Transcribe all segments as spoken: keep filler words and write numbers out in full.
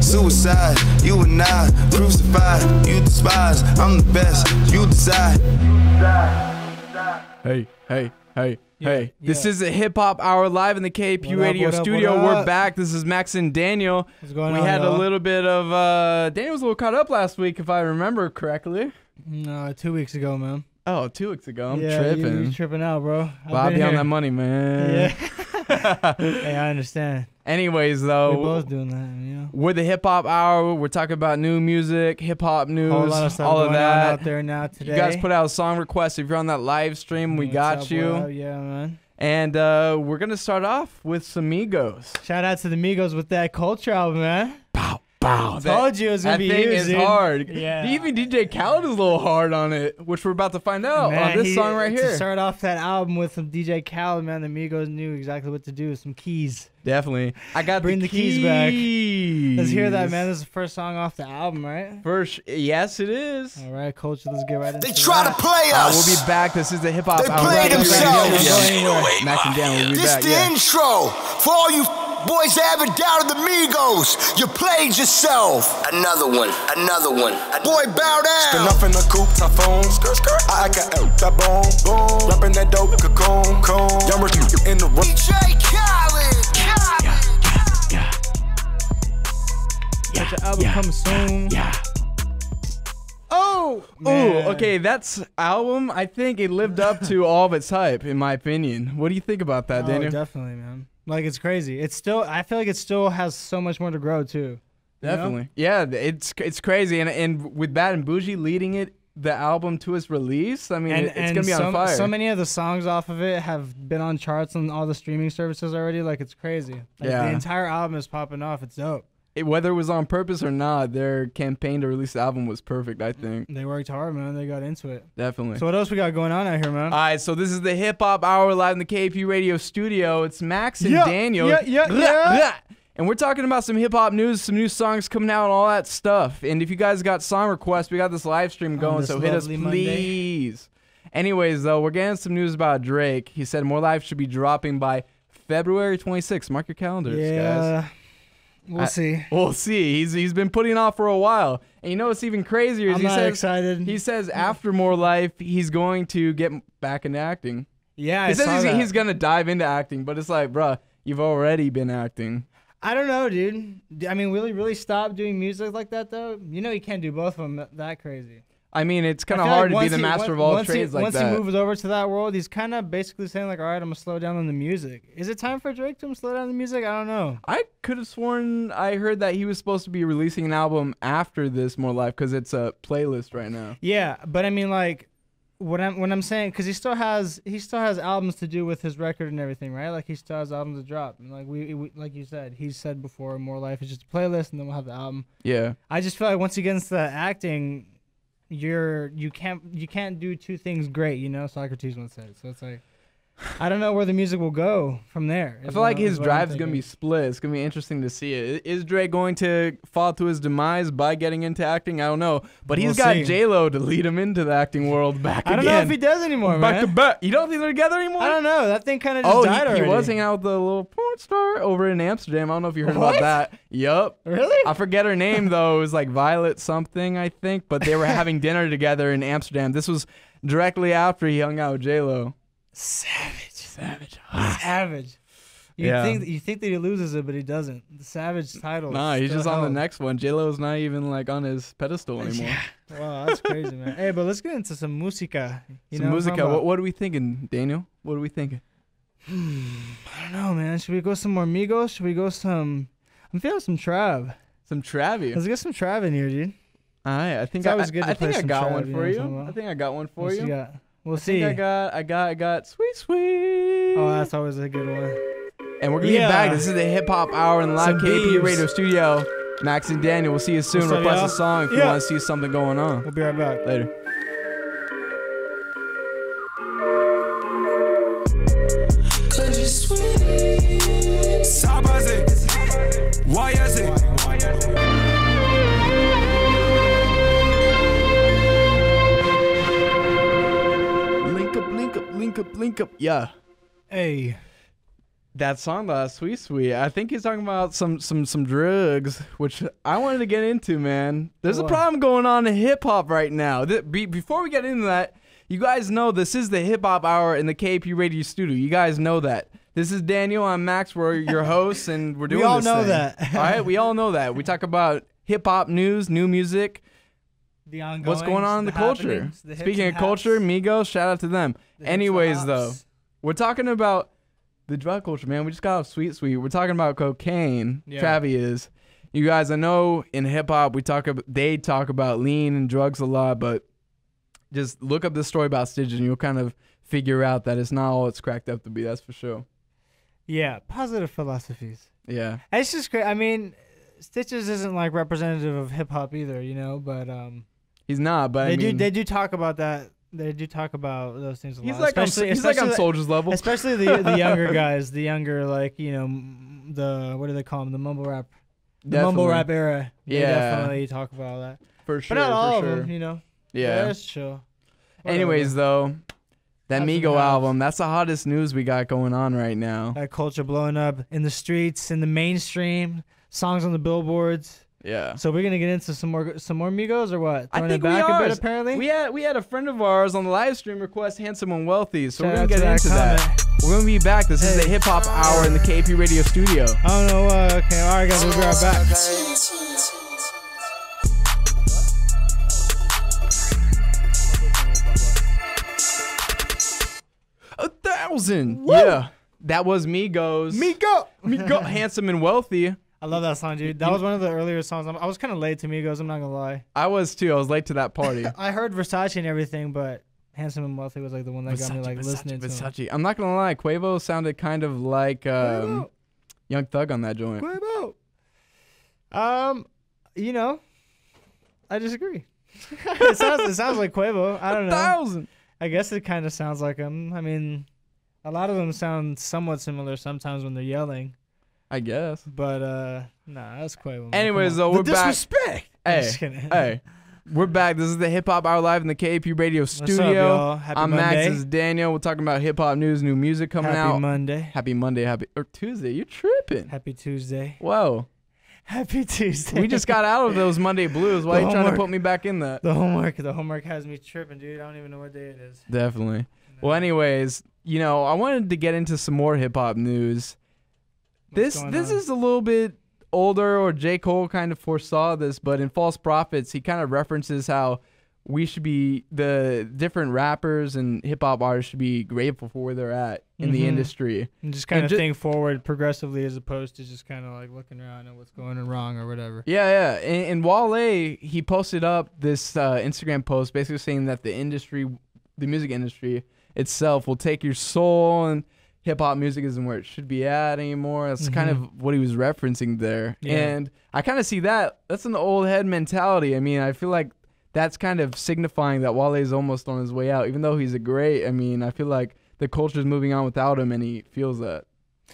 suicide. You and I, crucified. You despise, I'm the best. You decide. Hey, hey, hey. Yeah, hey, yeah. This is a hip hop hour live in the K P What up, Radio what up, studio. what We're up? back. This is Max and Daniel. What's going we on, had y'all? a little bit of uh Daniel was a little caught up last week, if I remember correctly. No, two weeks ago, man. Oh, two weeks ago. I'm yeah, tripping. You, you tripping out, bro. I've Bobby been on here. that money, man. Yeah. Hey, I understand. Anyways, though, We're both doing that, you know. we're the hip hop hour. We're talking about new music, hip hop news, Whole lot of stuff all going of that. on out there now today. You guys put out a song request. If you're on that live stream, we What's got up, you. what up? Yeah, man. And uh, we're gonna start off with some Migos. Shout out to the Migos with that Culture album, man. Pow, pow. Told you it was gonna that be thing huge, is dude. hard. Yeah. Even D J Khaled is a little hard on it, which we're about to find out Man, on this he- song right to here. start off that album with some D J Khaled, man, the Migos knew exactly what to do. Some keys. Definitely. I got Bring the, the keys back. keys. Let's hear that, man. This is the first song off the album, right? First, yes, it is. All right, Culture, let's get right into They it. try to play Uh, us. we'll be back. This is the hip hop They hour. play Right, themselves. yeah, yeah. Max and Dan will be This back. the Yeah. intro for all you boys that haven't doubted the Migos. You played yourself. Another one, another one. Boy, bow down. Spin up in the coupe, typhoon. I got that bone, boom. Rapping that dope, cocoon, coon. Yummer in the room. D J Khaled. Khaled. Got your album coming soon. Yeah. Oh, Ooh, man. okay, that's album. I think it lived up to all of its hype, in my opinion. What do you think about that, Oh, Daniel? definitely, man. Like, it's crazy. It's still, I feel like it still has so much more to grow, too. You know? Definitely. Yeah, it's it's crazy. And and with Bad and Bougie leading it, the album to its release, I mean, And, it, it's and going to be so, on fire. so many of the songs off of it have been on charts on all the streaming services already. Like, it's crazy. Like, Yeah. the entire album is popping off. It's dope. It- whether it was on purpose or not, their campaign to release the album was perfect, I think. They worked hard, man. They got into it. Definitely. So what else we got going on out here, man? All right, so this is the Hip Hop Hour live in the K P Radio studio. It's Max and Yeah, Daniel. yeah, yeah, Blah, yeah. blah. And we're talking about some hip hop news, some new songs coming out, and all that stuff. And if you guys got song requests, we got this live stream going, this so hit us, lovely Monday. please. Anyways, though, we're getting some news about Drake. He said More Life should be dropping by February twenty-sixth. Mark your calendars, guys. yeah, we'll I- see. We'll see. He's he's been putting off for a while, and you know what's even crazier is I'm he not says excited. he says after More Life he's going to get back into acting. yeah, He I says saw he's, that. he's gonna dive into acting, but it's like, bruh, you've already been acting. I don't know, dude. D- I mean, will he really stop doing music like that, though? You know, you can't do both of them that crazy. I mean, it's kind I of feel hard like to be once the he- master of once- all once trades he, like once that. he moves over to that world, he's kind of basically saying, like, all right, I'm going to slow down on the music. Is it time for Drake to slow down the music? I don't know. I could have sworn I heard that he was supposed to be releasing an album after this More Life because it's a playlist right now. Yeah, but I mean, like, what I'm what I'm saying, because he still has he still has albums to do with his record and everything, right? Like, he still has albums to drop, and like we, we like you said, he said before, More Life is just a playlist, and then we'll have the album. Yeah. I just feel like once he gets into the acting, you're you can't you can't do two things great, you know. Socrates once said. So it's like, I don't know where the music will go from there. I is feel what like I'm- his is what I'm drive is going to be thinking. split. It's going to be interesting to see it. Is Drake going to fall to his demise by getting into acting? I don't know. But he's We'll got see. J-Lo to lead him into the acting world back I don't again. know if he does anymore, back man. to back. You don't think they're together anymore? I don't know. That thing kind of just Oh, died he, he already. was hanging out with the little porn star over in Amsterdam. I don't know if you heard What? about that. Yup. Really? I forget her name, though. It was like Violet something, I think. But they were having dinner together in Amsterdam. This was directly after he hung out with J-Lo. Savage. Savage. Savage. You Yeah. think you think that he loses it, but he doesn't. The Savage title. Nah, is he's still just on the held. next one. J-Lo's not even like on his pedestal anymore. Wow, that's crazy, man. Hey, but let's get into some musica. You Some know what I'm musica. talking What, about? what are we thinking, Daniel? What are we thinking? I don't know, man. Should we go some more Migos? Should we go some? I'm feeling some Trav. Some Travi. Let's get some Trav in here, dude. All right, I think It's I, always good I, to I think play I some got Trav, one you for know what I'm you. talking about? I think I got one for What you. got? We'll I see. think I got, I got, I got sweet, sweet. Oh, that's always a good one. And we're gonna Yeah. get back. This is the Hip Hop Hour in the live Some K P beeps. Radio studio. Max and Daniel. We'll see you soon. What's up, Request y'all? a song if you Yeah. want to see something going on. We'll be right back. Later. Cause you're sweet. Sabaze. Why is it? Link up, link up, link up, link up. Yeah. Hey. That song, that Sweet Sweet, I think he's talking about some some some drugs, which I wanted to get into, man. There's a What? problem going on in hip hop right now. Th- be- before we get into that, you guys know this is the Hip Hop Hour in the K P Radio studio. You guys know that. This is Daniel. I'm Max. We're your hosts, and we're doing We all this know thing. that. All right, we all know that. We talk about hip hop news, new music, The ongoings, what's going on in the, culture. happenings, the hits Speaking and of culture, haps, Migos, shout out to them. the hips and Anyways, though, hops. we're talking about the drug culture, man. We just got off Sweet Sweet. We're talking about cocaine. Yeah. Travi is. You guys, I know in hip hop we talk about they talk about lean and drugs a lot, but just look up this story about Stitches and you'll kind of figure out that it's not all it's cracked up to be. That's for sure. Yeah, positive philosophies. Yeah. It's just great. I mean, Stitches isn't like representative of hip hop either, you know. But um, He's not, but they I mean, do they do talk about that. They do talk about those things a he's lot. like on, especially, he's like on especially- Soldier's level. Especially the the younger guys, the younger like you know m- the what do they call them? The mumble rap, the mumble Definitely. rap era. They Yeah. definitely talk about all that. For sure. But not all for of sure. them, you know. Yeah. That's chill. Whatever. Anyways, though, that Haps and Migo haves. album, that's the hottest news we got going on right now. That culture blowing up in the streets, in the mainstream, songs on the billboards. Yeah. So we're gonna get into some more some more Migos or what? I Throwing think it back we are. a bit apparently. We had we had a friend of ours on the live stream request Handsome and Wealthy, so Shout we're out gonna to get that into that. comment. We're gonna be back. This is Hey. the Hip Hop Hour in the K P Radio studio. I don't know. Uh, okay, all right, guys, we'll be right back. A thousand. Yeah. That was Migos. Migo. Migo. Handsome and Wealthy. I love that song, dude. That was one of the earlier songs. I'm- I was kind of late to Migos. I'm not gonna lie. I was too. I was late to that party. I heard Versace and everything, but Handsome and Wealthy was like the one that got me like listening to him. Versace. I'm not gonna lie. Quavo sounded kind of like um, Quavo. Young Thug on that joint. Quavo. Um, you know, I disagree. it sounds it sounds like Quavo. I don't A know. thousand. I guess it kind of sounds like him. I mean, a lot of them sound somewhat similar sometimes when they're yelling. I guess. But uh, nah, that's Quavo. man. Anyways, Come though, on. we're the back. disrespect. I'm Hey, just kidding. hey, we're back. This is the Hip Hop Hour live in the K P Radio What's up, studio. y'all? Happy I'm Monday. Max. This is Daniel. We're talking about hip hop news, new music coming Happy out. Monday. Happy Monday, happy or Tuesday. You're tripping. Happy Tuesday. Whoa. Happy Tuesday. We just got out of those Monday blues. Why are The you trying to homework. put me back in that? the homework. The homework has me tripping, dude. I don't even know what day it is. Definitely. Well, anyways, you know, I wanted to get into some more hip hop news. What's This going this on? is a little bit older, or J. Cole kind of foresaw this, but in False Prophets, he kind of references how we should be, the different rappers and hip hop artists should be grateful for where they're at in the Mhm. industry. And just kind of ju- think forward progressively as opposed to just kind of like looking around at what's going on wrong or whatever. Yeah, yeah. And, and Wale, he posted up this uh, Instagram post basically saying that the industry, the music industry itself will take your soul, and hip hop music isn't where it should be at anymore. That's kind Mhm. of what he was referencing there. Yeah. And I kind of see that. That's an old head mentality. I mean, I feel like that's kind of signifying that Wale is almost on his way out, even though he's a great. I mean, I feel like the culture's moving on without him, and he feels that.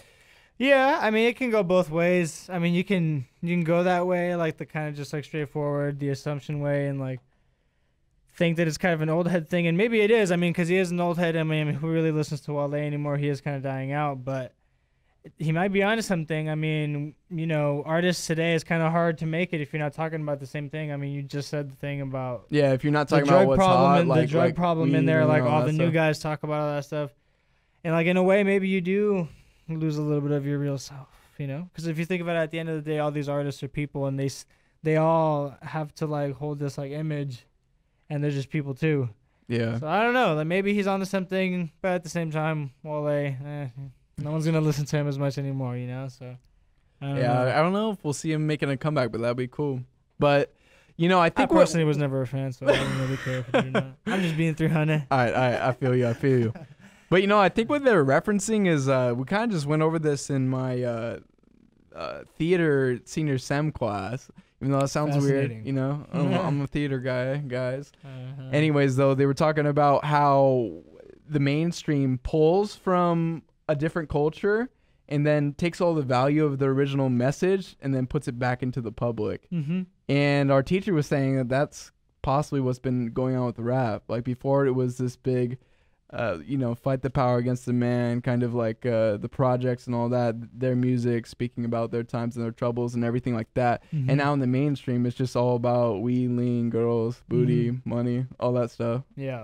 Yeah, I mean it can go both ways. I mean you can you can go that way, like the kind of just like straightforward, the assumption way, and like think that it's kind of an old head thing, and maybe it is. I mean, because he is an old head. I mean, who really listens to Wale anymore? He is kind of dying out, but he might be onto something. I mean, you know, artists today is kind of hard to make it if you're not talking about the same thing. I mean, you just said the thing about Yeah, if you're not the talking about drug what's problem hot, and like the drug like problem in weed there, and like all that the new stuff. guys talk about all that stuff, and like in a way, maybe you do lose a little bit of your real self, you know? Because if you think about it, at the end of the day, all these artists are people, and they s- they all have to like hold this like image, and they're just people too. Yeah. So I don't know, like maybe he's onto something, but at the same time, Wale, eh, no one's gonna listen to him as much anymore, you know? So I don't Yeah, know. I don't know if we'll see him making a comeback, but that'd be cool. But you know, I I think what- personally was never a fan, so I don't really care if he did or not. I'm just being three hundred. All right, all right, I feel you, I feel you. But you know, I think what they're referencing is uh, we kind of just went over this in my uh, uh, theater senior sem class. Even though that sounds weird, Fascinating. you know, I'm, I'm a theater guy, guys. Uh-huh. Anyways, though, they were talking about how the mainstream pulls from a different culture and then takes all the value of the original message and then puts it back into the public. Mm-hmm. And our teacher was saying that that's possibly what's been going on with rap. Like before, it was this big uh, you know, fight the power against the man, kind of like uh, the projects and all that, their music, speaking about their times and their troubles and everything like that. Mm-hmm. And now in the mainstream, it's just all about weed, lean, girls, booty, Mm-hmm. money, all that stuff. Yeah.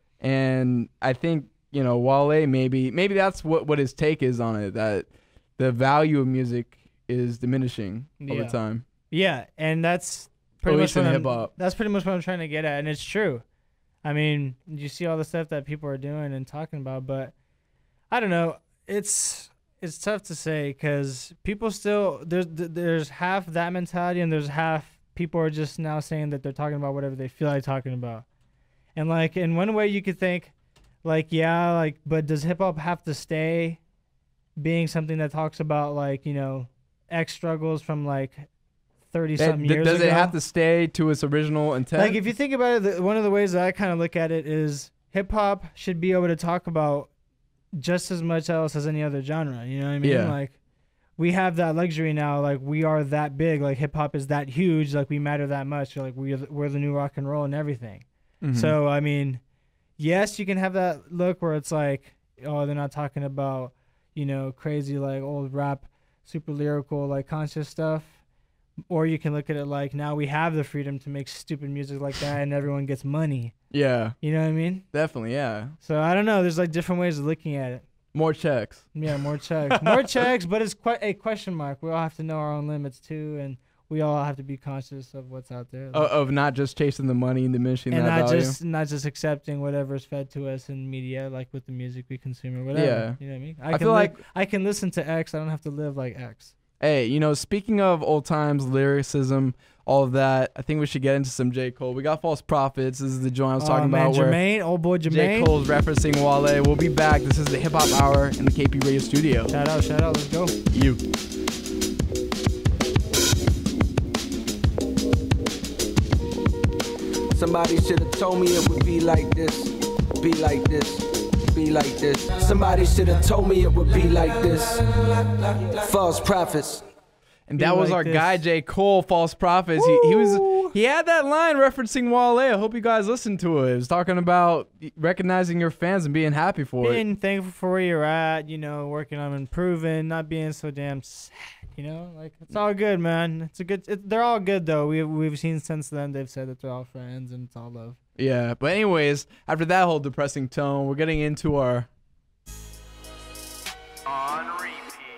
And I think, you know, Wale, maybe maybe that's what, what his take is on it, that the value of music is diminishing Yeah. over time. Yeah, and that's pretty At much least in what I'm, hip-hop. that's pretty much what I'm trying to get at, and it's true. I mean, you see all the stuff that people are doing and talking about, but I don't know. It's it's tough to say because people still there's there's half that mentality and there's half people are just now saying that they're talking about whatever they feel like talking about. And like in one way you could think like yeah, like but does hip hop have to stay being something that talks about like, you know, X struggles from like thirty something That- years does ago? it have to stay to its original intent? Like if you think about it, the, one of the ways that I kind of look at it is hip hop should be able to talk about just as much else as any other genre. You know what I mean? Yeah. Like we have that luxury now. Like we are that big. Like hip hop is that huge. Like we matter that much. Like we are the, we're the new rock and roll and everything. Mhm. So I mean, yes, you can have that look where it's like, oh, they're not talking about, you know, crazy like old rap, super lyrical, like conscious stuff. Or you can look at it like now we have the freedom to make stupid music like that and everyone gets money. Yeah, You know what I mean? definitely, yeah. So I don't know. There's like different ways of looking at it. More checks. Yeah, more checks. More checks, but it's quite a question mark. We all have to know our own limits too, and we all have to be conscious of what's out there. O- of not just chasing the money and diminishing and that not value. just not just accepting whatever's fed to us in media, like with the music we consume or whatever. Yeah. You know what I mean? I, I can feel li- like- I can listen to X. I don't have to live like X. Hey, you know, speaking of old times, lyricism, all of that, I think we should get into some J. Cole. We got False Prophets. This is the joint I was Oh, talking man, about where Jermaine, old boy J. Jermaine. Cole's referencing Wale. We'll be back. This is the Hip Hop Hour in the K P Radio studio. Shout out, shout out. Let's go. You. Somebody should have told me it would be like this, be like this, be like this. Somebody should have told me it would be like this. False prophets. And Be that was like our this. guy J. Cole, False Prophets. He, he was he had that line referencing Wale. I hope you guys listened to it. It was talking about recognizing your fans and being happy for it. Being thankful for where you're at, you know, working on improving, not being so damn sad, you know, like it's all good, man. It's a good. It, they're all good though. We we've seen since then. They've said that they're all friends and it's all love. Yeah, but anyways, after that whole depressing tone, we're getting into our On repeat.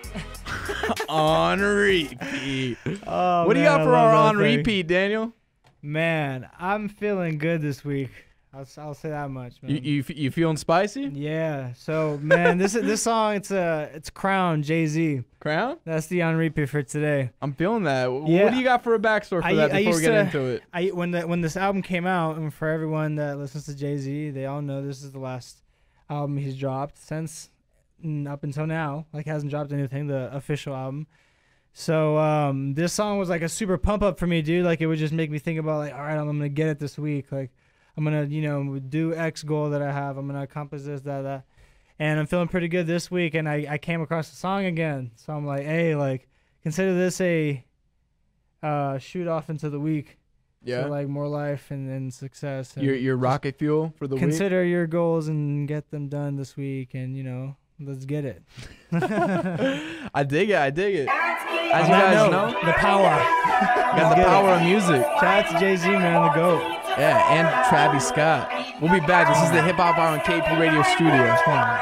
on repeat. Oh, What do you man, got I for love our that on thing. repeat, Daniel? Man, I'm feeling good this week. I'll I'll say that much, man. You you f- you feeling spicy? yeah. So man, this this song it's a it's Crown Jay-Z. Crown? That's the on repeat for today. I'm feeling that. W- Yeah. What do you got for a backstory for I- that I before we used get to- into it? I when the when this album came out, and for everyone that listens to Jay-Z, they all know this is the last album he's dropped since mm, up until now. Like hasn't dropped anything, the official album. So um, this song was like a super pump up for me, dude. Like it would just make me think about like, all right, I'm gonna get it this week. Like I'm gonna you know do X goal that I have. I'm gonna accomplish this, that, that. And I'm feeling pretty good this week. And I I came across the song again, so I'm like, hey, like consider this a uh, shoot off into the week. Yeah. For like more life and, and success. And Your your rocket fuel for the week. consider your goals and get them done this week, and you know, let's get it. I dig it. I dig it. As you On that guys note, know, the power. got the get it. power of music. Shout out to Jay Z, man, the goat. Yeah, and Travis Scott. We'll be back. This is the Hip Hop Hour on K P Radio Studio.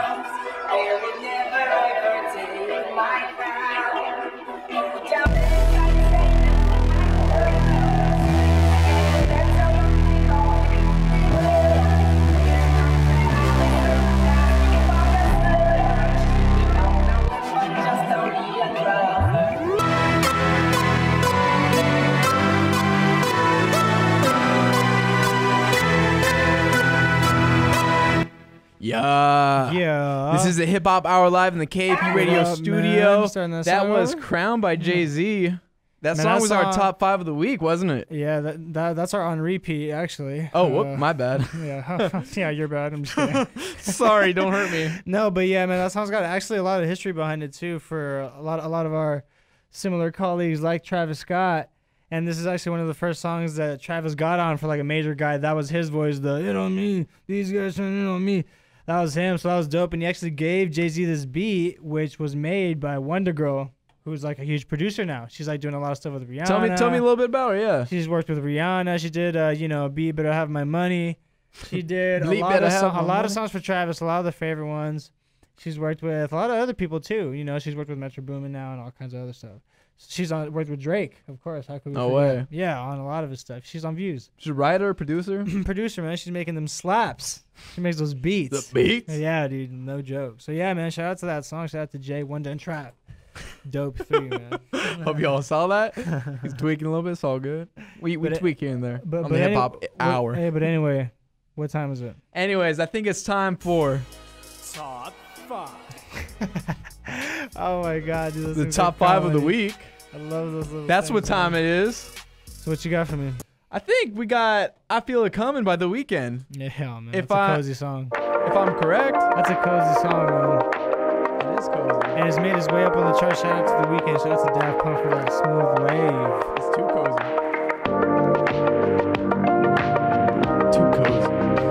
Yeah. Yeah. This is the Hip Hop Hour live in the K P Radio up, Studio. man? Starting that That song was over? Crowned by Jay Z. That Man, song that was our song- top five of the week, wasn't it? Yeah, that, that that's our on repeat actually. Oh, Uh, whoop, my bad. Yeah, yeah, you're bad. I'm just kidding. Sorry, don't hurt me. No, but yeah, man, that song's got actually a lot of history behind it too for a lot a lot of our similar colleagues like Travis Scott. And this is actually one of the first songs that Travis got on for like a major guy. That was his voice, the "It on me, these guys turn it on me." That was him. So that was dope. And he actually gave Jay-Z this beat, which was made by Wonder Girl, who's like a huge producer now. She's like doing a lot of stuff with Rihanna. Tell me, tell me a little bit about her. Yeah. She's worked with Rihanna. She did, uh, you know, Beat Better Have My Money. She did a Bleep lot Better of Have so- My a lot Money. of songs for Travis. A lot of the favorite ones. She's worked with a lot of other people too. You know, she's worked with Metro Boomin now and all kinds of other stuff. She's on worked with Drake, of course. How could we No forget? way. Yeah, on a lot of his stuff. She's on Views. She's a writer, producer. Producer, man. She's making them slaps. She makes those beats. The beats. Yeah, dude. No joke. So yeah, man. Shout out to that song. Shout out to Jay Wonder and Trap. Dope three, man. Hope y'all saw that. He's tweaking a little bit. It's all good. We we But it- tweak here and there But, on but the any- hip hop what- hour. Hey, but anyway, what time is it? Anyways, I think it's time for Top five. Oh my god, dude. those the things top are five of the comedy. week. I love those little That's what things, time man. it is. So what you got for me? I think we got I Feel It Coming by The Weeknd. Yeah, hell, man. If That's a I- cozy song. If I'm correct, That's a cozy song, man. it is cozy. And it's made its way up on the chart. Shout out to The Weeknd. Shout out to Daft Punk for that smooth wave. It's too cozy. Too cozy.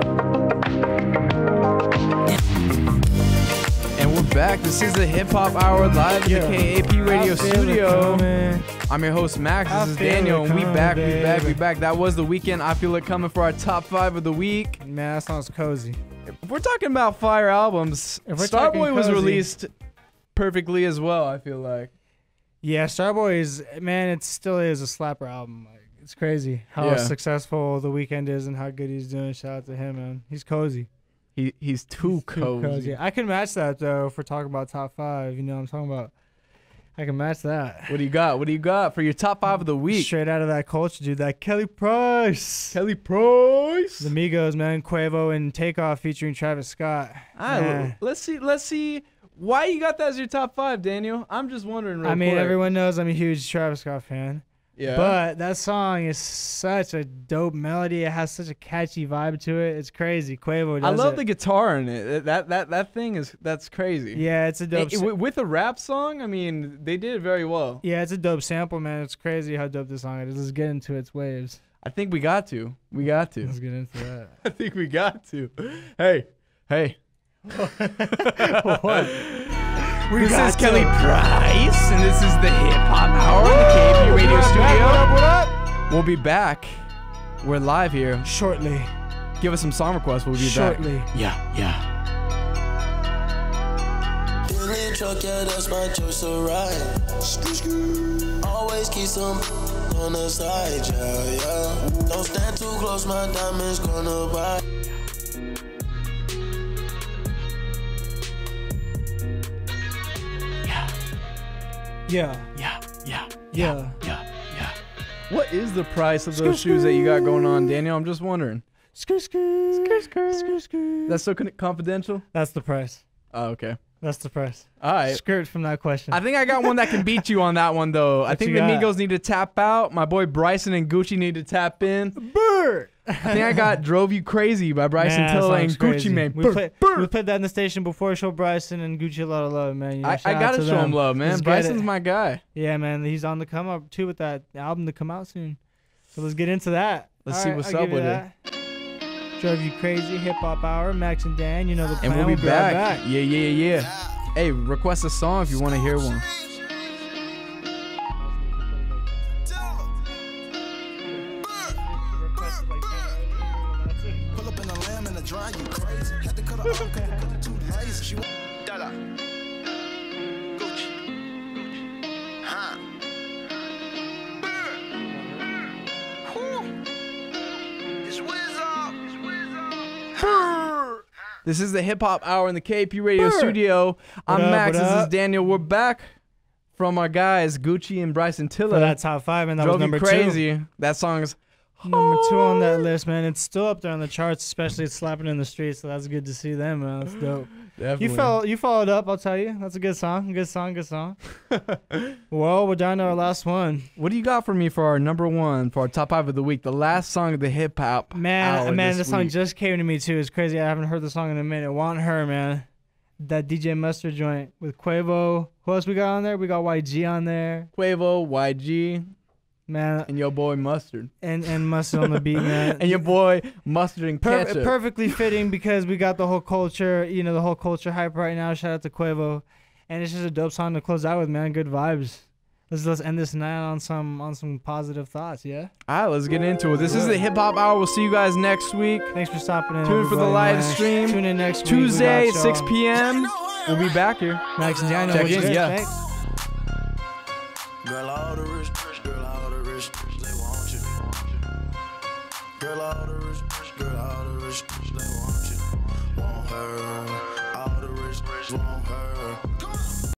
And we're back. This is the Hip Hop Hour live in Yeah. the K A P Radio I feel it Studio. coming. I'm your host Max. I This is feel Daniel, it and we coming, back, we back, we baby. back. That was The Weeknd. I Feel It Coming for our top five of the week. Man, that song's cozy. If we're talking about fire albums, If we're talking Starboy was cozy- released perfectly as well. I feel like. Yeah, Starboy is, man, it still is a slapper album. Like, it's crazy how Yeah. successful The Weeknd is and how good he's doing. Shout out to him, man. He's cozy. He he's too He's cozy. I can match that, though, if we're talking about top five. You know what I'm talking about? I can match that. What do you got? What do you got for your top five of the week? Straight out of that culture, dude. That Kelly Price. Kelly Price. The Migos, man. Quavo and Takeoff featuring Travis Scott. All right, Man. let's see. Let's see why you got that as your top five, Daniel. I'm just wondering. Real I mean, quick. everyone knows I'm a huge Travis Scott fan. Yeah. But that song is such a dope melody. It has such a catchy vibe to it. It's crazy. Quavo does I love it. the guitar in it. That that that thing is that's crazy. Yeah, it's a dope. It- it- sa- with a rap song, I mean, they did it very well. yeah, it's a dope sample, man. It's crazy how dope this song is. Let's get into its waves. I think we got to. We got to. Let's get into that. I think we got to. Hey, hey. What? This is Kelly Price, and this is the Hip Hop Hour on the K A P Radio Studio. What up, what up? We'll be back. We're live here. Shortly. Give us some song requests. We'll be Shortly. back. Yeah, yeah. Billy truck, yeah, that's my choice to ride. Skr, skr. Always keep some on the side, yeah, yeah. Don't stand too close, my diamonds gonna buy. Yeah. Yeah, yeah, Yeah. yeah, yeah. What is the price of those shoes that you got going on, Daniel? I'm just wondering. Skr, skr. Skr, skr. Skr, skr. That's so con- confidential? That's the price. Oh, okay. That's the price. All right. Skirt from that question. I think I got one that can beat you on that one, though. I What think you the got? Migos need to tap out. My boy Bryson and Gucci need to tap in. Bird. I think I got Drove You Crazy by Bryson Man, that Tiller and song's Gucci crazy. Mane. We, Brr, play, brr. we played that in the station before. Show Bryson and Gucci a lot of love, man. You know, I, I shout out gotta to show them. him love, man. Let's get Bryson's it. my guy. Yeah, man. He's on the come up too with that album to come out soon. So let's get into that. Let's All see right, what's I'll up give you with it. that. Drove You Crazy, Hip Hop Hour, Max and Dan. You know the plan. And we'll be right back. Yeah, yeah, yeah. Hey, request a song if you want to hear one. Pull up in a lamb and a dry, you crazy. Had to cut her off because the cookie too lazy. She Dollar. Gucci. Gucci. Huh. It's Wiz up. It's Wiz up. This is the Hip Hop Hour in the K A P Radio Studio. I'm up, Max. what This is up? Daniel. We're back from our guys, Gucci and Bryson For Tiller. that top five, and that was Drove number You Crazy. That song is two. Number two on that list, man. It's still up there on the charts, especially it's slapping in the streets. So that's good to see them, man. That's dope. definitely. You follow, you followed up. I'll tell you. That's a good song. Good song. Good song. Well, we're down to our last one. What do you got for me for our number one, for our top five of the week? The last song of the hip hop Man, hour man, this this song week. just came to me too. It's crazy. I haven't heard the song in a minute. Want Her, man. That D J Mustard joint with Quavo. Who else we got on there? We got Y G on there. Quavo, Y G. man. And your boy Mustard. And and Mustard on the beat, man. And your boy Mustard and Per- Ketchup. perfectly fitting because we got the whole culture, you know, the whole culture hype right now. Shout out to Quavo, and it's just a dope song to close out with, man. Good vibes. Let's let's end this night on some on some positive thoughts, yeah. All right, let's get into it. This is the Hip Hop Hour. We'll see you guys next week. Thanks for stopping in. Tune in for the live man. stream. Tune in next week. Tuesday We at got six y'all. p m We'll be back here. Max and Daniel, Check what's in, good? yeah. Thanks. Girl, all the rich, girl, all the rich, they want you. Girl, all the rich, girl, all the rich, they want you. Want her.